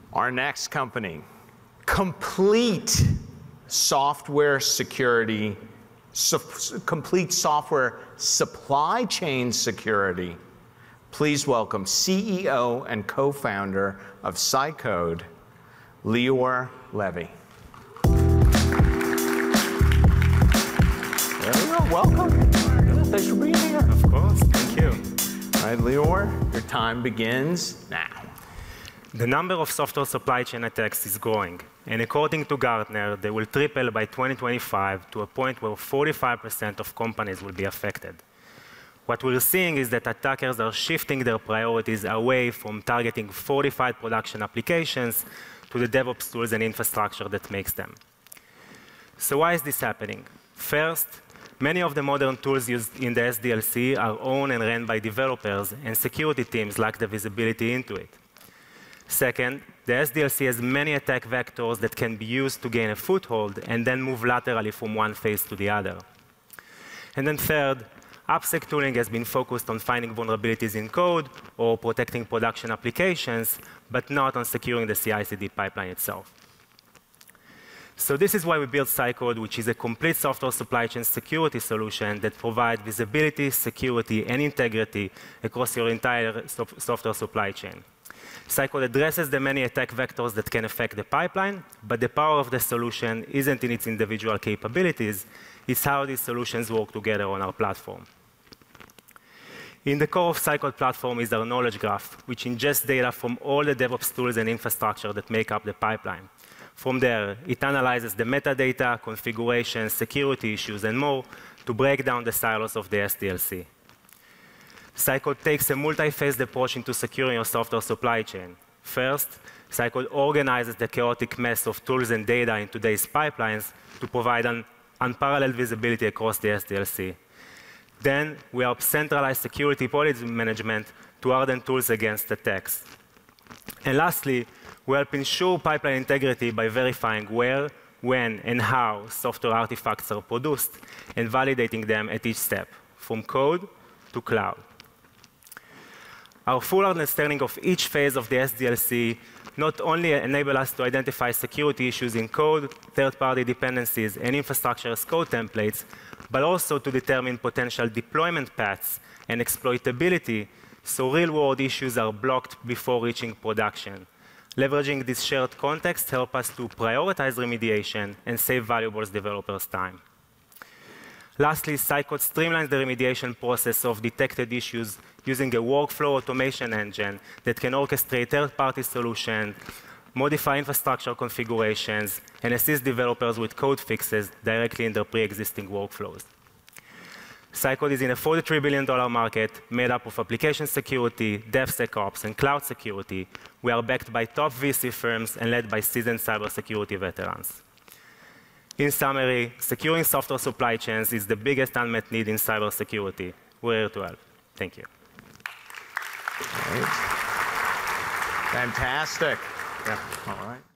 Our next company, complete software security, complete software supply chain security. Please welcome CEO and co-founder of Cycode, Lior Levy. Lior, welcome. Thanks for being here. Of course, thank you. All right, Lior, your time begins now. The number of software supply chain attacks is growing, and according to Gartner, they will triple by 2025 to a point where 45% of companies will be affected. What we're seeing is that attackers are shifting their priorities away from targeting fortified production applications to the DevOps tools and infrastructure that makes them. So why is this happening? First, many of the modern tools used in the SDLC are owned and ran by developers, and security teams lack the visibility into it. Second, the SDLC has many attack vectors that can be used to gain a foothold and then move laterally from one phase to the other. And then third, AppSec tooling has been focused on finding vulnerabilities in code or protecting production applications, but not on securing the CI/CD pipeline itself. So this is why we built Cycode, which is a complete software supply chain security solution that provides visibility, security, and integrity across your entire software supply chain. Cycode addresses the many attack vectors that can affect the pipeline, but the power of the solution isn't in its individual capabilities, it's how these solutions work together on our platform. In the core of Cycode platform is our knowledge graph, which ingests data from all the DevOps tools and infrastructure that make up the pipeline. From there, it analyzes the metadata, configurations, security issues, and more to break down the silos of the SDLC. Cycode takes a multi-phased approach into securing your software supply chain. First, Cycode organizes the chaotic mess of tools and data in today's pipelines to provide an unparalleled visibility across the SDLC. Then, we help centralize security policy management to harden tools against attacks. And lastly, we help ensure pipeline integrity by verifying where, when, and how software artifacts are produced and validating them at each step, from code to cloud. Our full understanding of each phase of the SDLC not only enables us to identify security issues in code, third-party dependencies, and infrastructure as code templates, but also to determine potential deployment paths and exploitability so real-world issues are blocked before reaching production. Leveraging this shared context helps us to prioritize remediation and save valuable developers' time. Lastly, Cycode streamlines the remediation process of detected issues using a workflow automation engine that can orchestrate third-party solutions, modify infrastructure configurations, and assist developers with code fixes directly in their pre-existing workflows. Cycode is in a $43 billion market made up of application security, DevSecOps, and cloud security. We are backed by top VC firms and led by seasoned cybersecurity veterans. In summary, securing software supply chains is the biggest unmet need in cybersecurity. We're here to help. Thank you. Great. Fantastic. Yeah. All right.